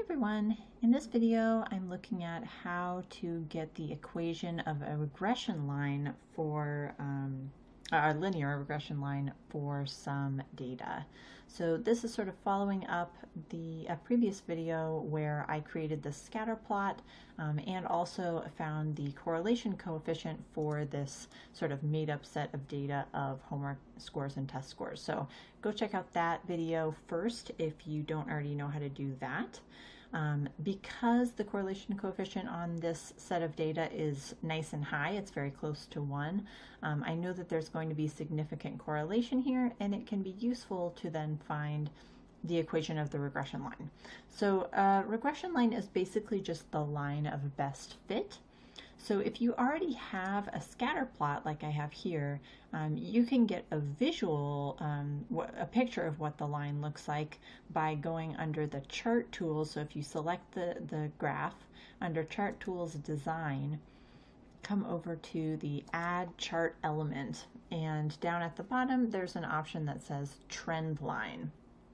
everyone. In this video, I'm looking at how to get the equation of a regression line for a linear regression line for some data. So this is sort of following up the previous video where I created the scatter plot and also found the correlation coefficient for this sort of made up set of data of homework scores and test scores. So go check out that video first if you don't already know how to do that. Because the correlation coefficient on this set of data is nice and high, it's very close to 1, I know that there's going to be significant correlation here, and it can be useful to then find the equation of the regression line. So regression line is basically just the line of best fit. So if you already have a scatter plot like I have here, you can get a visual, a picture of what the line looks like by going under the chart tools. So if you select the graph under chart tools design, come over to the add chart element, and down at the bottom there's an option that says trend line.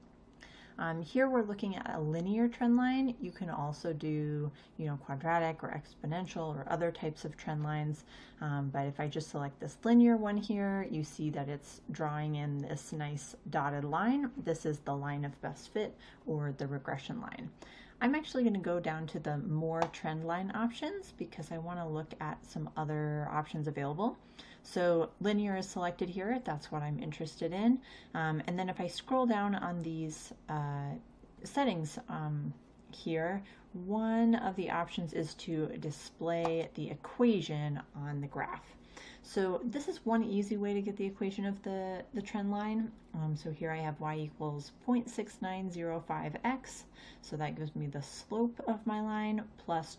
Here we're looking at a linear trend line. You can also do, quadratic or exponential or other types of trend lines. But if I just select this linear one here, you see that it's drawing in this nice dotted line. This is the line of best fit, or the regression line. I'm actually going to go down to the more trend line options because I want to look at some other options available. So linear is selected here, that's what I'm interested in. And then if I scroll down on these settings here, one of the options is to display the equation on the graph. So this is one easy way to get the equation of the trend line. So here I have y equals 0.6905x. So that gives me the slope of my line plus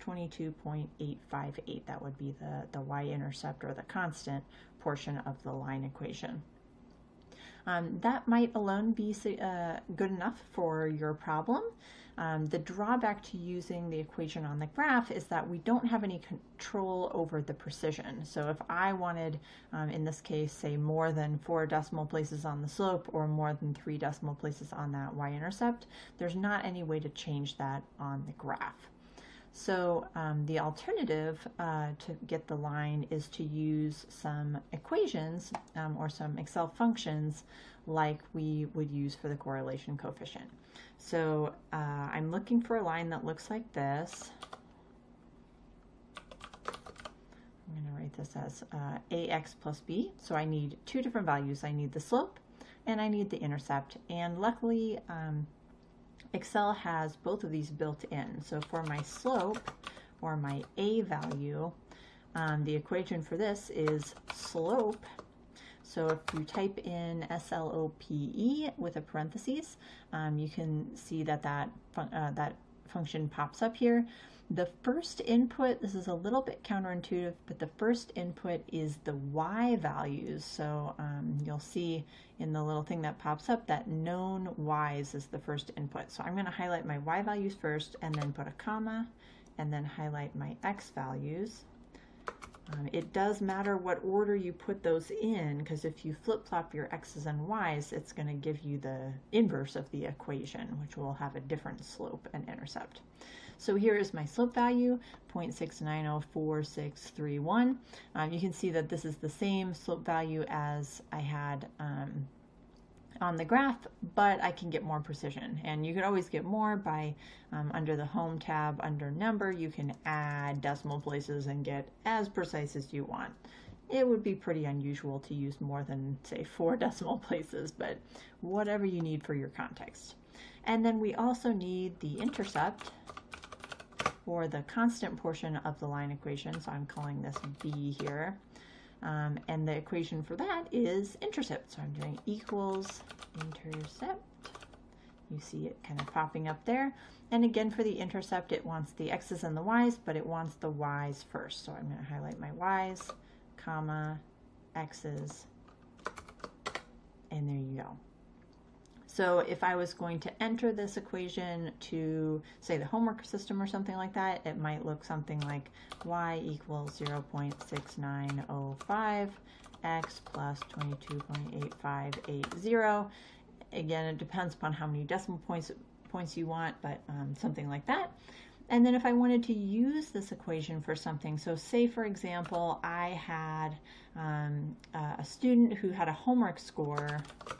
22.858. That would be the y-intercept, or the constant portion of the line equation. That might alone be good enough for your problem. The drawback to using the equation on the graph is that we don't have any control over the precision. So if I wanted, in this case, say more than 4 decimal places on the slope or more than 3 decimal places on that y-intercept, there's not any way to change that on the graph. So the alternative to get the line is to use some equations or some Excel functions like we would use for the correlation coefficient. So I'm looking for a line that looks like this. I'm going to write this as ax plus b. So I need 2 different values. I need the slope and I need the intercept. And luckily, Excel has both of these built in. So for my slope, or my a value, the equation for this is slope. So if you type in SLOPE with a parentheses, you can see that that function pops up here. The first input, this is a little bit counterintuitive, but the first input is the y values. So you'll see in the little thing that pops up that known y's is the first input. So I'm going to highlight my y values first and then put a comma and then highlight my x values. It does matter what order you put those in, because if you flip-flop your x's and y's, it's going to give you the inverse of the equation, which will have a different slope and intercept. So here is my slope value, 0.690461. You can see that this is the same slope value as I had on the graph, but I can get more precision. And you can always get more by, under the Home tab, under Number, you can add decimal places and get as precise as you want. It would be pretty unusual to use more than, say, 4 decimal places, but whatever you need for your context. And then we also need the intercept, or the constant portion of the line equation. So I'm calling this b here. And the equation for that is intercept. So I'm doing equals intercept. You see it kind of popping up there. And again, for the intercept, it wants the x's and the y's, but it wants the y's first. So I'm going to highlight my y's, comma, x's, and there you go. So if I was going to enter this equation to, say, the homework system or something like that, it might look something like y equals 0.6905 x plus 22.8580. Again, it depends upon how many decimal points you want, but something like that. And then if I wanted to use this equation for something, so say for example, I had a student who had a homework score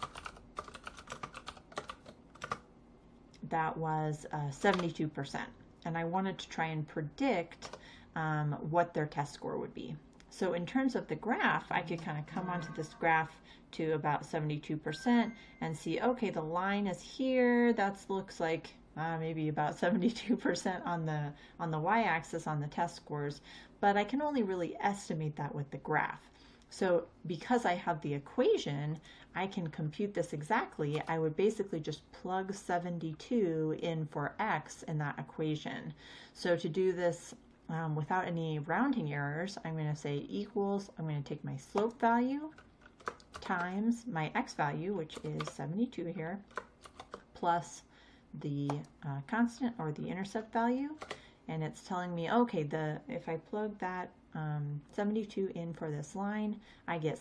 that was 72%, and I wanted to try and predict what their test score would be. So in terms of the graph, I could kind of come onto this graph to about 72% and see, okay, the line is here. That looks like maybe about 72% on the y-axis on the test scores, but I can only really estimate that with the graph. So because I have the equation, I can compute this exactly. I would basically just plug 72 in for x in that equation. So to do this without any rounding errors, I'm going to say equals, I'm going to take my slope value times my x value, which is 72 here, plus the constant or the intercept value, and it's telling me, okay, if I plug that 72 in for this line, I get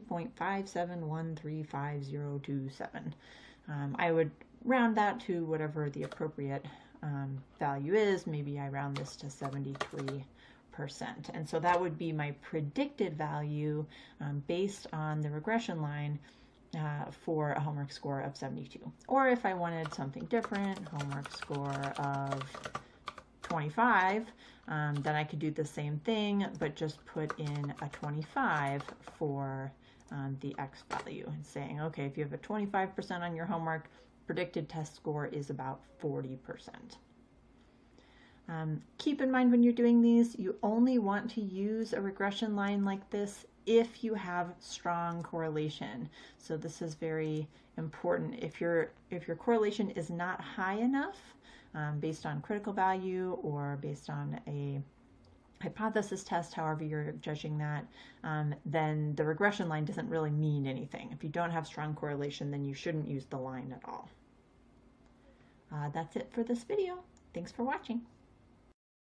72.57135.027. I would round that to whatever the appropriate value is. Maybe I round this to 73%. And so that would be my predicted value based on the regression line for a homework score of 72. Or if I wanted something different, homework score of 25, then I could do the same thing, but just put in a 25 for the x value and saying, okay, if you have a 25% on your homework, predicted test score is about 40%. Keep in mind when you're doing these, you only want to use a regression line like this if you have strong correlation. So this is very important. If your correlation is not high enough, based on critical value or based on a hypothesis test, however you're judging that, then the regression line doesn't really mean anything. If you don't have strong correlation, then you shouldn't use the line at all. That's it for this video. Thanks for watching.